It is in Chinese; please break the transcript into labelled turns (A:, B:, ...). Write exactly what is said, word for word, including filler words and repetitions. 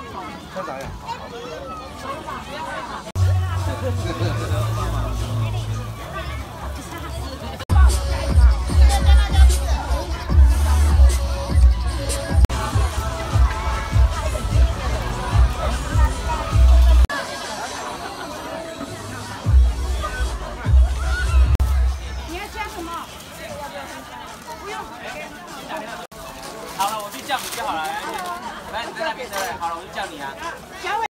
A: 校长呀。
B: 你要加什么？不用。
C: 好了，我去叫你就好了。来，你在那边对不对？好了，我就叫你啊。
B: 小伟。